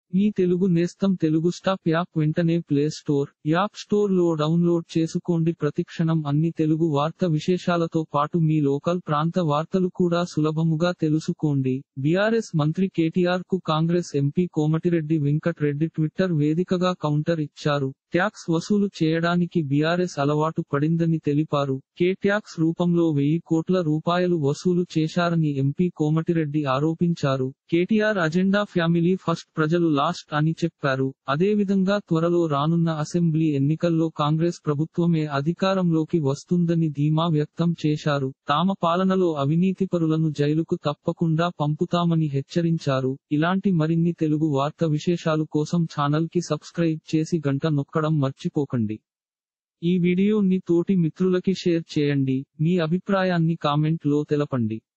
మీ తెలుగు నేస్తం Telugu stop app వెంటనే play store, app store లో డౌన్లోడ్ చేసుకోండి. ప్రతిక్షణం అన్ని తెలుగు వార్త విశేషాలతో పాటు మీ లోకల్ ప్రాంత వార్తలు కూడా సులభముగా తెలుసుకోండి. బీఆర్ఎస్ మంత్రి కేటీఆర్ కు కాంగ్రెస్ ఎంపీ కోమటిరెడ్డి వెంకట్ రెడ్డి ట్విట్టర్ వేదికగా కౌంటర్ ఇచ్చారు. ట్యాక్స్ వసూలు చేయడానికి బీఆర్ఎస్ అలవాటు పడిందని తెలిపారు. ట్యాక్స్ రూపంలో 1000 కోట్ల రూపాయలు వసూలు చేశారని ఎంపీ కోమటిరెడ్డి ఆరోపించారు. కేటీఆర్ అజెండా ఫ్యామిలీ ఫస్ట్, ప్రజలు లాస్ట్ అని చెప్పారు. అదేవిధంగా త్వరలో రానున్న అసెంబ్లీ ఎన్నికల్లో కాంగ్రెస్ ప్రభుత్వమే అధికారంలోకి వస్తుందని ధీమా వ్యక్తం చేశారు. తమ పాలనలో అవినీతిపరులను జైలుకు తప్పకుండా పంపుతామని హెచ్చరించారు. ఇలాంటి మరిన్ని తెలుగు వార్త విశేషాలు కోసం ఛానల్ కి సబ్స్క్రైబ్ చేసి గంట నొక్కడం మర్చిపోకండి. ఈ వీడియోని తోటి మిత్రులకి షేర్ చేయండి. మీ అభిప్రాయాన్ని కామెంట్ లో తెలపండి.